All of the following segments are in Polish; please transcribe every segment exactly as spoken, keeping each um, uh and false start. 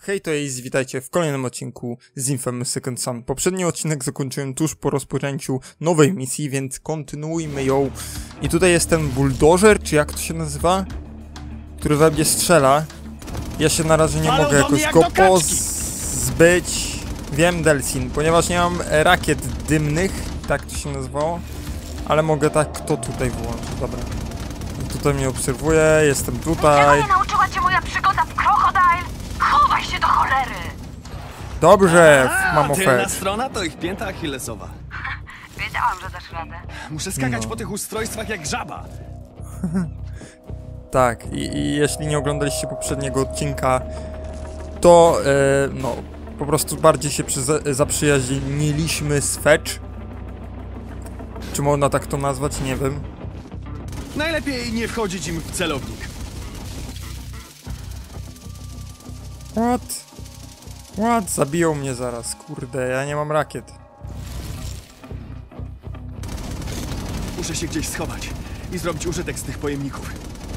Hej, to jest, witajcie w kolejnym odcinku z Infamous Second Son. Poprzedni odcinek zakończyłem tuż po rozpoczęciu nowej misji, więc kontynuujmy ją. I tutaj jest ten buldożer, czy jak to się nazywa? Który we mnie strzela. Ja się na razie nie Ale mogę jakoś jak go do kaczki. pozbyć. Wiem, Delsin, ponieważ nie mam rakiet dymnych, tak to się nazywało. Ale mogę tak to tutaj włączyć, dobra. I tutaj mnie obserwuje, jestem tutaj. Czego nie nauczyła cię moja przygoda w Crocodile? Chowaj się do cholery! Dobrze, mam Tylna ofertę. strona to ich pięta achillesowa. Wiedziałam, że dasz radę. Muszę skakać No. po tych ustrojstwach jak żaba. Tak, i, i jeśli nie oglądaliście poprzedniego odcinka, to e, no, po prostu bardziej się przyza- zaprzyjaźniliśmy z Fetch. Czy można tak to nazwać? Nie wiem. Najlepiej nie wchodzić im w celownik. What? What? Zabiją mnie zaraz, kurde, ja nie mam rakiet. Muszę się gdzieś schować i zrobić użytek z tych pojemników.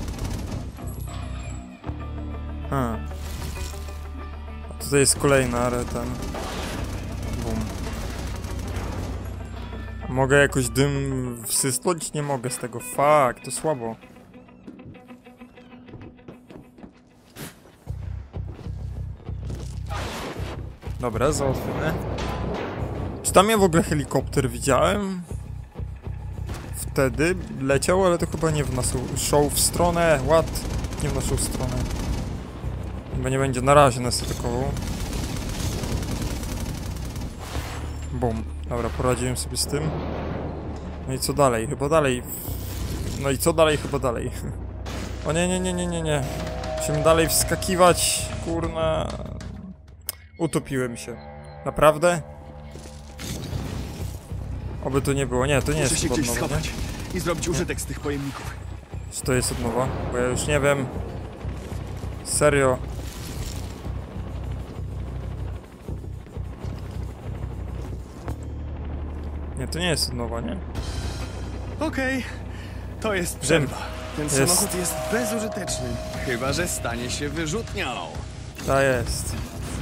A. A tutaj jest kolejna, ale ten... Bum. Mogę jakoś dym wsysnąć? Nie mogę z tego. Fuck, to słabo. Dobra, załatwione. Czy tam ja w ogóle helikopter widziałem? Wtedy leciał, ale to chyba nie w naszą show w stronę. What? Nie w naszą stronę. Chyba nie będzie na razie nas atakował. Bum. Dobra, poradziłem sobie z tym. No i co dalej? Chyba dalej. No i co dalej? Chyba dalej. O nie, nie, nie, nie, nie, nie. Musimy dalej wskakiwać. Kurna. Utopiłem się. Naprawdę? Oby to nie było. Nie, to nie Muszę jest się od gdzieś nowa, nie? schować i zrobić użytek z tych pojemników. Czy to jest od nowa? Bo ja już nie wiem. Serio. Nie, to nie jest od nowa, nie? Okej, to jest Wiem. przerwa. Ten Jest. samochód jest bezużyteczny. Chyba że stanie się wyrzutnią. Ta jest.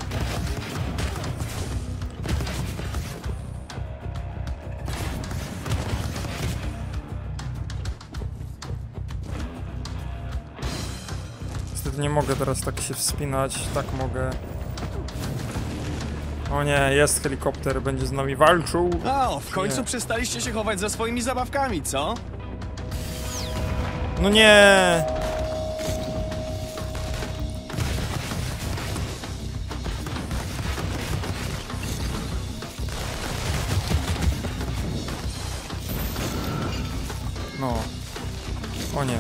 Niestety nie mogę teraz tak się wspinać, tak mogę. O nie, jest helikopter, będzie z nami walczył. O, w końcu Nie. przestaliście się chować za swoimi zabawkami, co? No nie! No. O nie.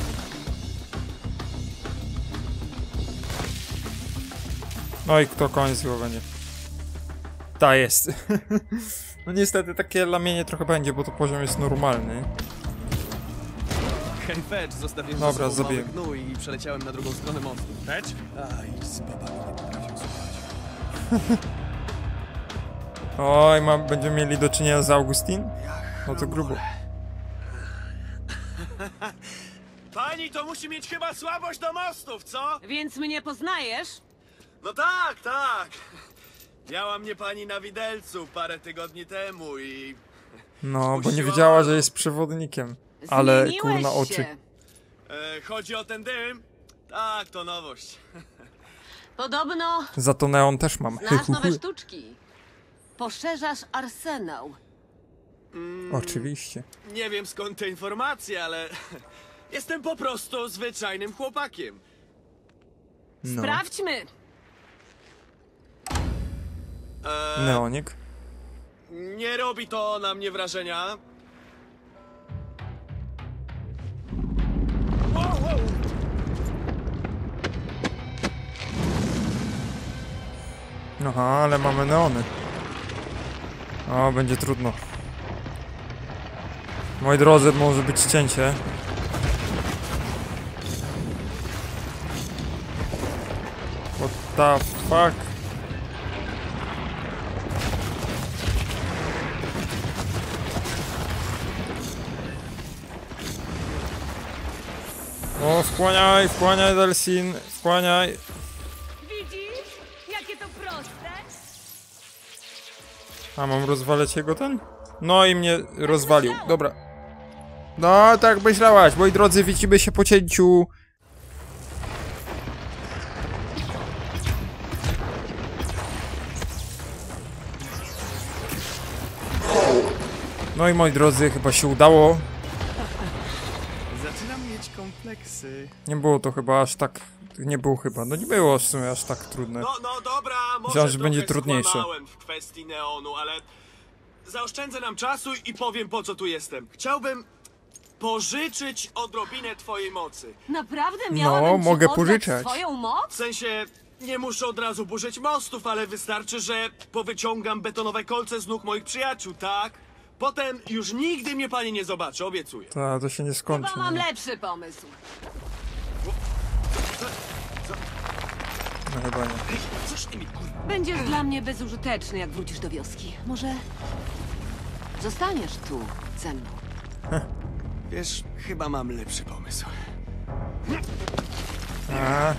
No i kto koniec chyba będzie. Ta jest. No niestety takie lamienie trochę będzie, bo to poziom jest normalny. Hej, Fetch, zostawiłem Dobra, za sobą zabiję. mały gnój i przeleciałem na drugą stronę mostu. Fetch? Aj, z babami nie potrafią słuchać. Oj, mam, będziemy mieli do czynienia z Augustin? No to grubo. Pani to musi mieć chyba słabość do mostów, co? Więc mnie poznajesz? No tak, tak. Miała mnie pani na widelcu parę tygodni temu i... No, bo nie Spuściła wiedziała, oko. że jest przewodnikiem. Ale Zmieniłeś kurna się. oczy. E, chodzi o ten dym? Tak, to nowość. Podobno Za to neon też mam. znasz nowe sztuczki. Poszerzasz arsenał. Oczywiście. Nie wiem skąd te informacje, ale... Jestem po prostu zwyczajnym chłopakiem. No. Sprawdźmy! E, Neonik. Nie robi to na mnie wrażenia. Wow, wow. Aha, ale mamy neony. O, będzie trudno. Moi drodzy, może być cięcie. What the fuck? O, wkłaniaj, wkłaniaj, Delsin, wkłaniaj. Widzisz? Takie to proste. A, mam rozwalać jego ten? No i mnie rozwalił. Dobra. No, tak myślałaś. Moi drodzy, widzimy się po cięciu. No i moi drodzy, chyba się udało. Zaczynam mieć kompleksy. Nie było to chyba aż tak... Nie było chyba. No nie było w sumie aż tak trudne. No, no dobra, może Myślałem, że będzie trochę trudniejsze. skłamałem w kwestii neonu, ale zaoszczędzę nam czasu i powiem, po co tu jestem. Chciałbym pożyczyć odrobinę twojej mocy. Naprawdę No, miałabym ci mogę oddać pożyczać. swoją W moc? sensie, nie muszę od razu burzyć mostów, ale wystarczy, że powyciągam betonowe kolce z nóg moich przyjaciół, tak? Potem już nigdy mnie pani nie zobaczy, obiecuję. To, to się nie skończy. Chyba mam No, lepszy pomysł. no chyba nie. Coś ty mi kur... Będziesz dla mnie bezużyteczny, jak wrócisz do wioski. Może zostaniesz tu ze mną. Wiesz, chyba mam lepszy pomysł. A.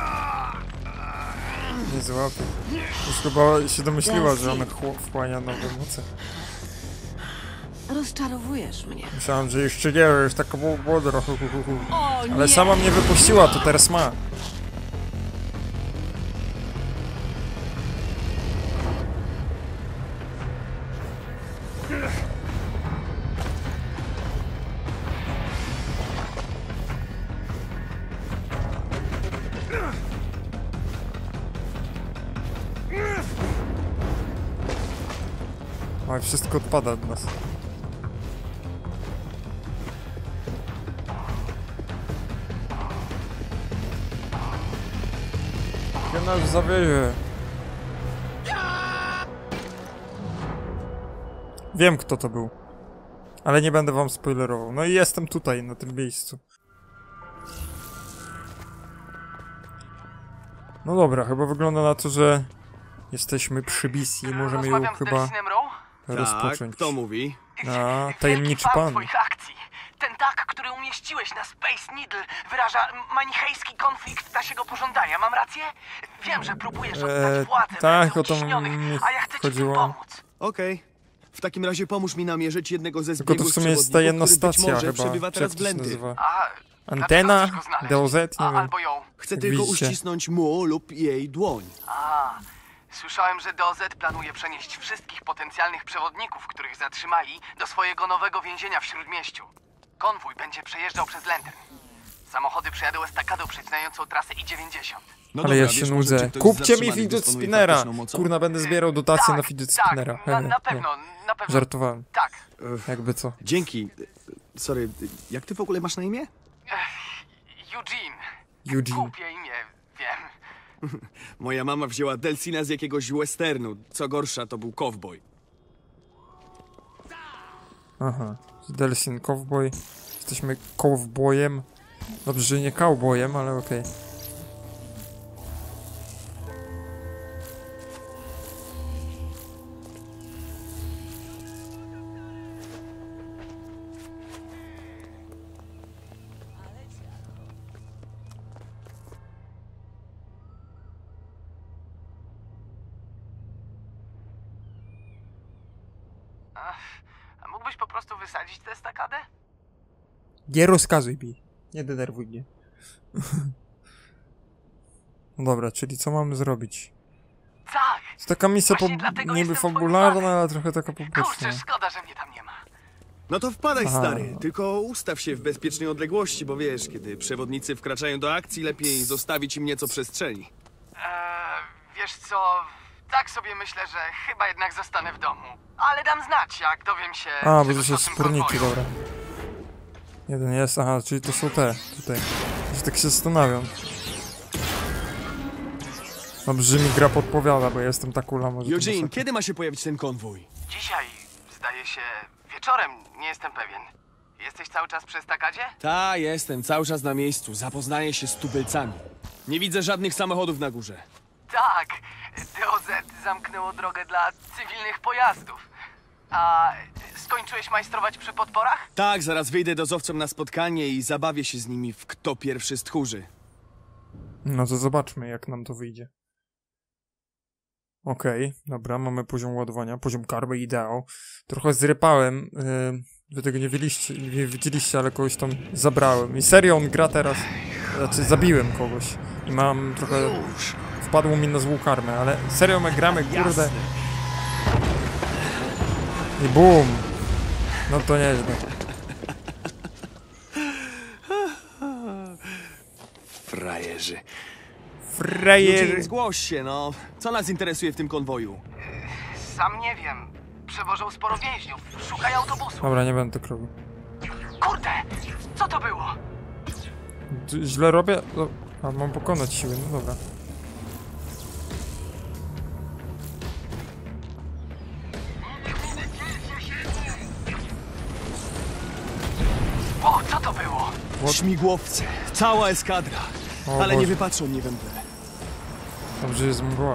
Nie złapie. Już chyba się domyśliła, że on chło- wchłania nowe moce. Rozczarowujesz mnie. Myślałem, że jeszcze nie, już taka młodra. O Ale nie! sama mnie wypuściła, to teraz ma. Oj, wszystko odpada od nas. Gdzie nas zawieje? Wiem, kto to był. Ale nie będę wam spoilerował. No i jestem tutaj, na tym miejscu. No dobra, chyba wygląda na to, że jesteśmy przy misji i możemy ją Rozmawiam z chyba Delcinem Rowe? rozpocząć. Tak, kto mówi? A, tajemniczy Wielki fan pan. twoich akcji. Ten tak, który umieściłeś na Space Needle, wyraża manichejski konflikt naszego pożądania. Mam rację? Wiem, że próbujesz oddać Eee, władzę tak, w ręce o to uciśnionych, mi a ja chcę ci w tym chodziło. pomóc. Okej. W takim razie pomóż mi namierzyć jednego ze Tylko to zbiegłych w sumie jest ta jedna przewodników, który być stacja może chyba. przebywa Czy teraz jak w to się Blenty. nazywa? A Antena? dlaczego chcesz go znaleźć? D O Z? Nie A, wiem. albo ją. Chcę Jak tylko widzicie. uścisnąć mu lub jej dłoń. A, słyszałem, że D O Z planuje przenieść wszystkich potencjalnych przewodników, których zatrzymali, do swojego nowego więzienia w Śródmieściu. Konwój będzie przejeżdżał przez Lantern. Samochody przejadą estakadą przecinającą trasę I dziewięćdziesiąt. No Ale dobra, ja wiesz się może, czy nudzę. ktoś z Kupcie mi zatrzymanych fidget dysponuje spinnera! faktyczną mocą? Kurna, będę zbierał dotacje tak, na fidget tak, spinnera. na, He, na he. pewno, na pewno. Żartowałem. Tak. Jakby co. Dzięki. Sorry, jak ty w ogóle masz na imię? Eugene. Eugene. Głupie imię, wiem. Moja mama wzięła Delcina z jakiegoś westernu. Co gorsza, to był cowboy. Aha. Delsin Cowboy. Jesteśmy cowboyem. Dobrze, że nie cowboyem, ale okej. A mógłbyś po prostu wysadzić tę estakadę? Nie rozkazuj mi. Nie denerwuj mnie. No dobra, czyli co mamy zrobić? Tak. To taka misja po... Właśnie dlatego niby jestem fabularna, twoim ale trochę taka po prostu. Kurczę, szkoda, że mnie tam nie ma. No to wpadaj, Aha. stary. Tylko ustaw się w bezpiecznej odległości, bo wiesz, kiedy przewodnicy wkraczają do akcji, lepiej zostawić im nieco przestrzeni. Eee, wiesz co, tak sobie myślę, że chyba jednak zostanę w domu. Ale dam znać, jak dowiem się... A, bo to czegoś się o tym sporniki, konwoju. dobra. Jeden jest, aha, czyli to są te, tutaj. Już tak się zastanawiam. Dobrze, że mi gra podpowiada, bo ja jestem tak ulama, że to Eugene, masakra. kiedy ma się pojawić ten konwój? Dzisiaj, zdaje się, wieczorem, nie jestem pewien. Jesteś cały czas przy estakadzie? Ta, jestem cały czas na miejscu. Zapoznaję się z tubylcami. Nie widzę żadnych samochodów na górze. Tak, D O Z zamknęło drogę dla cywilnych pojazdów. A skończyłeś majstrować przy podporach? Tak, zaraz wyjdę dozowcom na spotkanie i zabawię się z nimi w kto pierwszy stchórzy. No to zobaczmy, jak nam to wyjdzie. Okej, okay, dobra, mamy poziom ładowania, poziom karmy ideał. Trochę zrypałem, yy, wy tego nie widzieliście, nie widzieliście, ale kogoś tam zabrałem. I serio on gra teraz, znaczy zabiłem kogoś. I mam trochę, wpadło mi na złą karmę, ale serio my gramy, kurde. I bum! No to nieźle. Frajerzy. Frajerzy. Zgłoś się, no. Co nas interesuje w tym konwoju? Sam nie wiem. Przewożą sporo więźniów. Szukaj autobusu. Dobra, nie będę tak robił. Kurde! Co to było? D źle robię? No, a mam pokonać siły, no dobra. O, co to było? What? Śmigłowce. Cała eskadra. O Ale Boże. nie wypatrzą mnie wędle. Dobrze, jest mgła.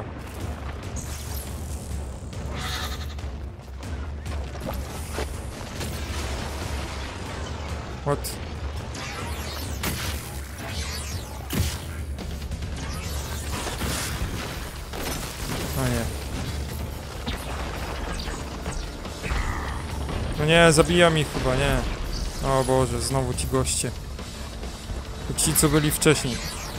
What? O nie. No nie, zabijam ich chyba, nie. O Boże, znowu ci goście. To ci, co byli wcześniej.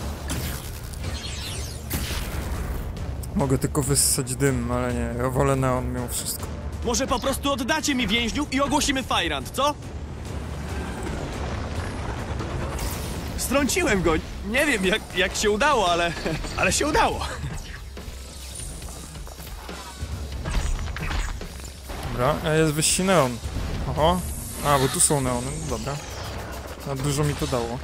Mogę tylko wyssać dym, ale nie, ja wolę neon mimo wszystko. Może po prostu oddacie mi więźniów i ogłosimy fajrant, co? Strąciłem go. Nie wiem, jak, jak się udało, ale... ale się udało. Dobra, a jest wyjście neon. Oho. A, bo tu są neony, no dobra. A dużo mi to dało.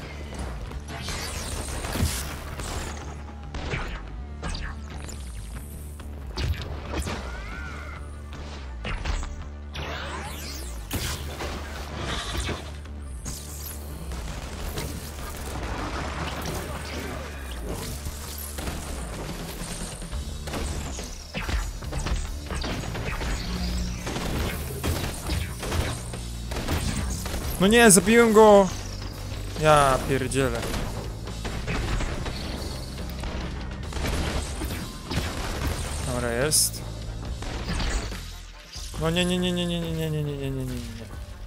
No nie, zabiłem go! Ja pierdzielę. Dobra, jest. No nie, nie, nie, nie, nie, nie, nie, nie, nie, nie, nie, nie, nie.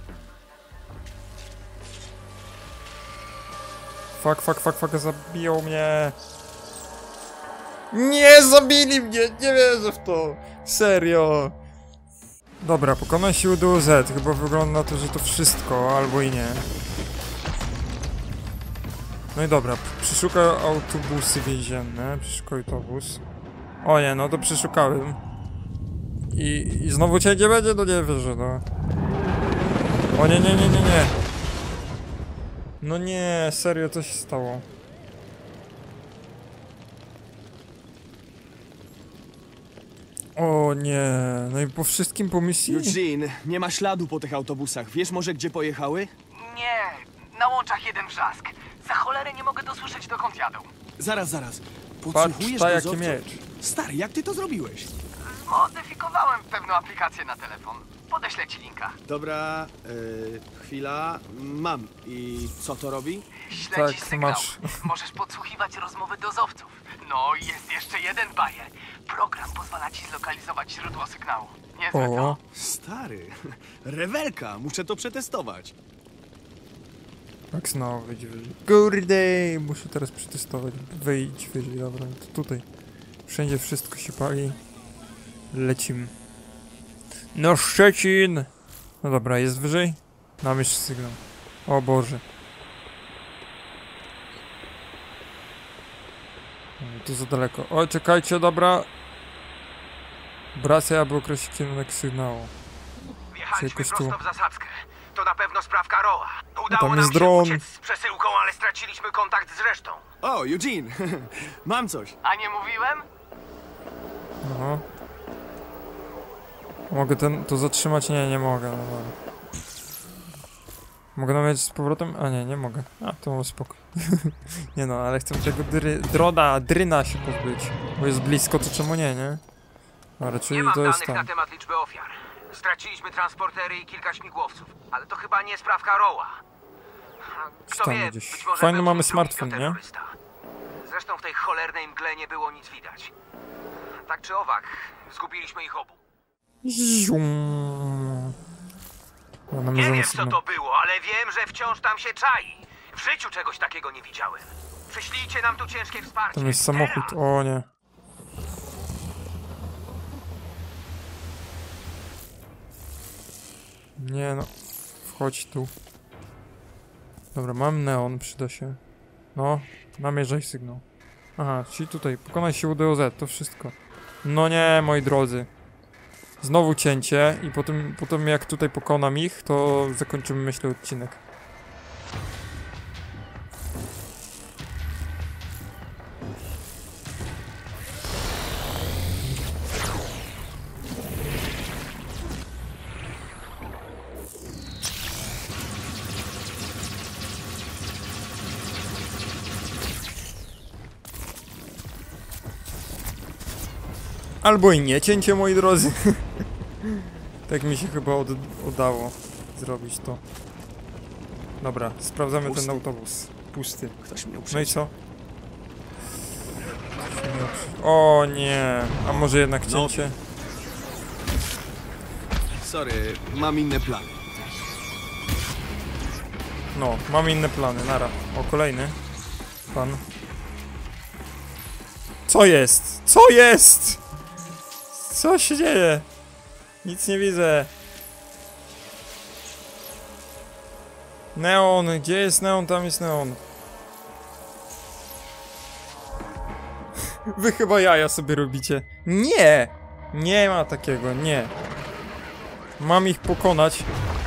Fuck, fuck, fuck, fuck, zabiją mnie. Nie, zabili mnie, nie wierzę w to. Serio. Dobra, pokonaj siły D O Z. Chyba wygląda na to, że to wszystko, albo i nie. No i dobra, przeszukaj autobusy więzienne. Przeszukaj autobus. O nie, no to przeszukałem. I, i znowu cię nie będzie? No nie wierzę, no. O nie, nie, nie, nie, nie. No nie, serio, co się stało? O nie, no i po wszystkim po misji? Eugene, nie ma śladu po tych autobusach. Wiesz może, gdzie pojechały? Nie, na łączach jeden wrzask. Za cholerę nie mogę dosłyszeć, dokąd jadą. Zaraz, zaraz. Patrz, Podsłuchujesz ta jaki dozowców? miecz. Stary, jak ty to zrobiłeś? Modyfikowałem pewną aplikację na telefon. Podeślę ci linka. Dobra, yy, chwila. Mam. I co to robi? Śledzisz Tak, sygnał. masz. Możesz podsłuchiwać rozmowy dozowców. No i jest jeszcze jeden bajer. Program pozwala ci zlokalizować źródło sygnału. Niezłe O. to. Stary, rewelka, muszę to przetestować. Tak, znowu wyjdź wyżej. Kurde, muszę teraz przetestować. Wyjdź wyżej, dobra, to tutaj. Wszędzie wszystko się pali. Lecimy. No Szczecin! No dobra, jest wyżej? Mam jeszcze sygnał. O Boże. No, to za daleko. O, czekajcie, dobra. Wracaj, aby określić kierunek sygnału. Wjechaliśmy kościół. prosto w zasadzkę. To na pewno sprawka Roa. Udało tam nam jest się dron. uciec z przesyłką, ale straciliśmy kontakt z resztą. O, Eugene, mam coś. A nie mówiłem? Aha. Mogę ten, to zatrzymać? Nie, nie mogę. No dobra. Mogę nawet z powrotem? A nie, nie mogę. A, to mam spokój. Nie no, ale chcę tego dry, drona, dryna się pozbyć. Bo jest blisko, to czemu nie, nie? Dobra, czyli Nie mam to jest danych na tam. temat liczby ofiar. Straciliśmy transportery i kilka śmigłowców, ale to chyba nie sprawka Roa. Kto Tam wie, gdzieś. być może Fajny był mamy drugi smartfon, to nie? terrorysta. Zresztą w tej cholernej mgle nie było nic widać. Tak czy owak, zgubiliśmy ich obu. Zium. Ja Nie wiem, co to było, ale wiem, że wciąż tam się czai. W życiu czegoś takiego nie widziałem. Przyślijcie nam tu ciężkie wsparcie. Tam jest samochód, o nie. Nie no, wchodź tu. Dobra, mam neon, przyda się. No, namierzaj sygnał. Aha, czyli tutaj, pokonaj siłę D O Z, to wszystko. No nie, moi drodzy. Znowu cięcie i potem, potem jak tutaj pokonam ich, to zakończymy, myślę, odcinek. Albo i nie cięcie, moi drodzy. Tak mi się chyba od, udało zrobić to. Dobra, sprawdzamy Pusty. ten autobus. Pusty. Ktoś mnie No i uprzedził. co? O nie, a może jednak No. cięcie? Sorry, mam inne plany. No, mam inne plany, nara. O, kolejny pan. Co jest? Co jest? Co się dzieje? Nic nie widzę. Neon, gdzie jest neon? Tam jest neon. Wy chyba jaja sobie robicie. Nie! Nie ma takiego, nie. Mam ich pokonać.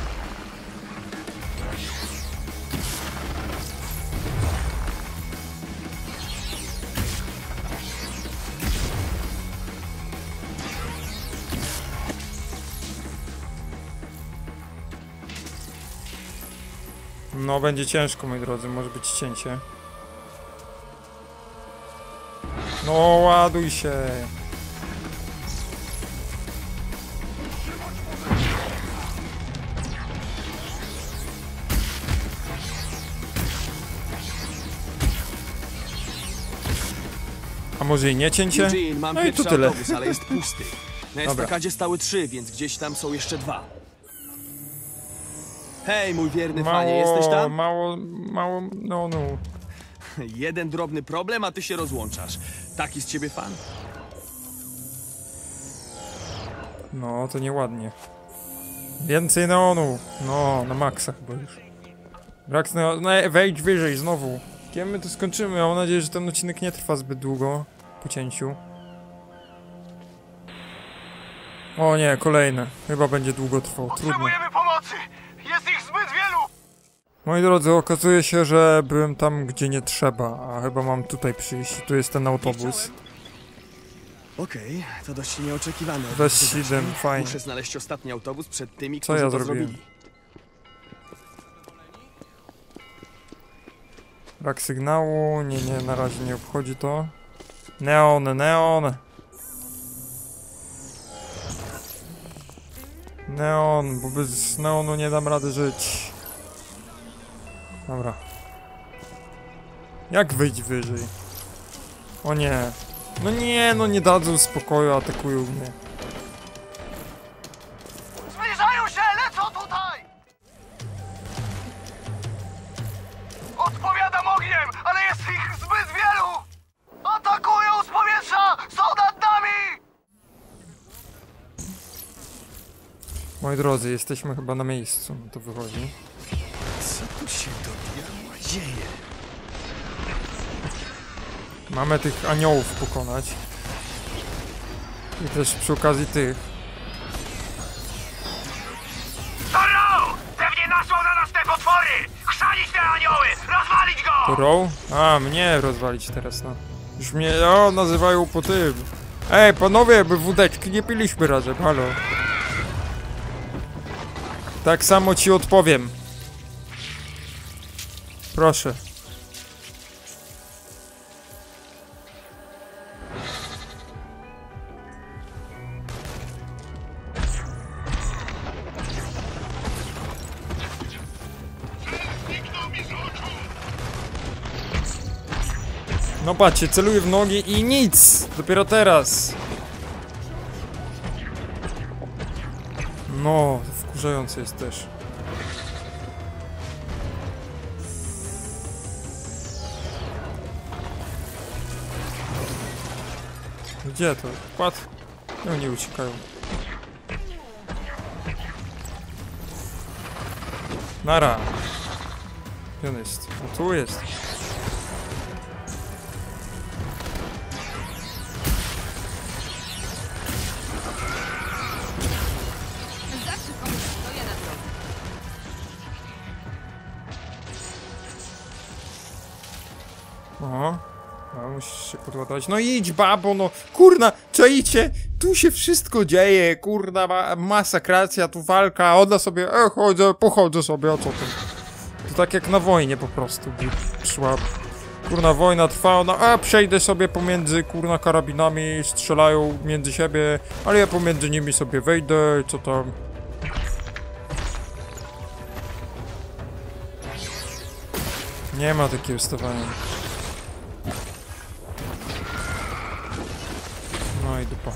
No, będzie ciężko, moi drodzy, może być cięcie. No, ładuj się. A może i nie cięcie? Eugene, mam No i pierwszy to tyle. autobus, ale jest pusty. Na Dobra. estakadzie stały trzy, więc gdzieś tam są jeszcze dwa. Hej, mój wierny Mało, panie, jesteś tam? mało, mało, no, no. Jeden drobny problem, a ty się rozłączasz. Taki z ciebie fan? No, to nieładnie. Więcej neonu. No, na maksa chyba już. Brak neonu. No, wejdź wyżej znowu. Kiedy my to skończymy? Mam nadzieję, że ten odcinek nie trwa zbyt długo. Po cięciu. O nie, kolejne. Chyba będzie długo trwał. Trudno. Potrzebujemy pomocy! Jest ich zbyt wielu! Moi drodzy, okazuje się, że byłem tam, gdzie nie trzeba. A chyba mam tutaj przyjść. Tu jest ten autobus. Okej, to dość nieoczekiwane. Bez siedem, fajnie. Muszę znaleźć ostatni autobus przed tymi, Co którzy ja to zrobiłem? zrobili. Brak sygnału. Nie, nie, na razie nie obchodzi to. Neon, neon. Neon, bo bez neonu nie dam rady żyć. Dobra. Jak wyjść wyżej? O nie. No nie, no nie dadzą spokoju, atakują mnie. Zbliżają się! Lecą tutaj! Odpowiadam ogniem, ale jest ich zbyt wielu! Atakują z powietrza! Są nad nami! Moi drodzy, jesteśmy chyba na miejscu. No to wychodzi. Co tu się do diabła dzieje? Mamy tych aniołów pokonać. I też przy okazji tych. To Row! Pewnie nasłał na nas te potwory! Chrzanić te anioły! Rozwalić go! To Row? A, mnie rozwalić teraz, no. Już mnie, o, nazywają po tym. Ej, panowie, by wódeczki nie piliśmy razem, halo. Tak samo ci odpowiem. Proszę. No patrzcie, celuję w nogi i nic! Dopiero teraz! No, wkurzające jest też. Gdzie to? Kład? No nie uciekają. Nara. Gdzie on jest? O, tu jest. Zawsze komuś stoję na drodze. Oho. No, musisz się podładować. No idź, babo, no. Kurna, czaicie? Tu się wszystko dzieje, kurna, ma masakracja, tu walka, ona sobie, e, chodzę, pochodzę sobie, a co to? To tak jak na wojnie po prostu by szła. Kurna, wojna trwa, ona, a przejdę sobie pomiędzy, kurna, karabinami, strzelają między siebie, ale ja pomiędzy nimi sobie wejdę, co tam. Nie ma takiego stawania. No i dupa.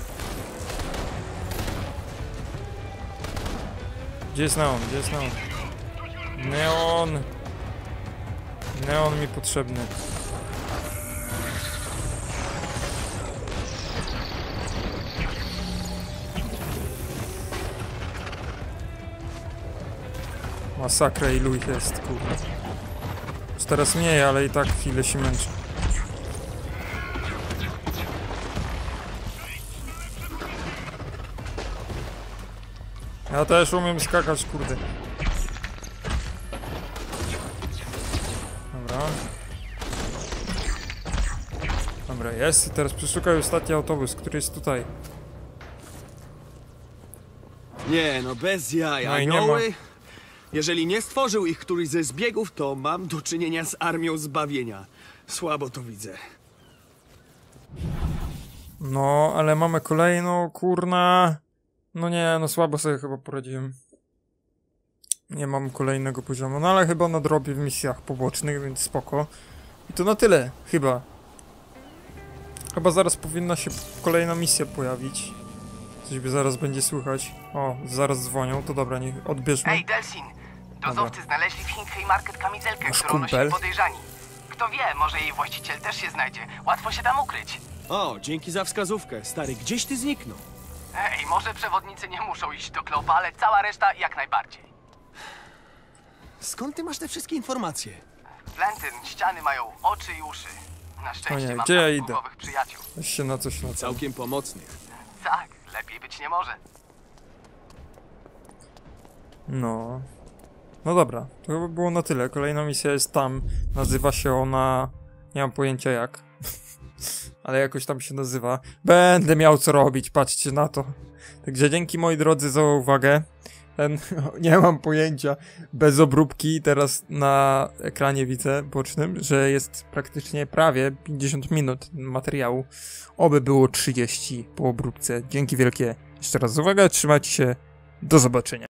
Gdzie jest Neon? Gdzie jest Neon? Neon! Neon mi potrzebny. Masakra, ilu ich jest, kurde. Już teraz mniej, ale i tak chwilę się męczę. Ja też umiem skakać, kurde. Dobra. Dobra, jest. I teraz przeszukaj ostatni autobus, który jest tutaj. Nie, no bez jaj. No i nie ma. Anioły? Jeżeli nie stworzył ich któryś ze zbiegów, to mam do czynienia z armią zbawienia. Słabo to widzę. No, ale mamy kolejną, kurna. No nie, no słabo sobie chyba poradziłem. Nie mam kolejnego poziomu, no ale chyba nadrobię w misjach pobocznych, więc spoko. I to na tyle, chyba. Chyba zaraz powinna się kolejna misja pojawić. Coś by zaraz będzie słychać. O, zaraz dzwonią, to dobra, niech odbierzmy. Ej, Delsin! Dozowcy znaleźli w Hinkley Market kamizelkę, Masz którą nosili kumpel? podejrzani. Kto wie, może jej właściciel też się znajdzie. Łatwo się tam ukryć. O, dzięki za wskazówkę. Stary, gdzieś ty zniknął? Ej, może przewodnicy nie muszą iść do Klopa, ale cała reszta jak najbardziej. Skąd ty masz te wszystkie informacje? Lentyn, ściany mają oczy i uszy. Na szczęście O nie, mam gdzie ja tam idę? wpływowych przyjaciół. Weź się na coś na co. Całkiem pomocnych. Tak, lepiej być nie może. No. No dobra, to chyba było na tyle. Kolejna misja jest tam. Nazywa się ona... Nie mam pojęcia jak. Ale jakoś tam się nazywa. Będę miał co robić, patrzcie na to. Także dzięki moi drodzy za uwagę. Ten, nie mam pojęcia, bez obróbki teraz na ekranie widzę bocznym, że jest praktycznie prawie pięćdziesiąt minut materiału. Oby było trzydzieści po obróbce. Dzięki wielkie jeszcze raz za uwagę, trzymajcie się, do zobaczenia.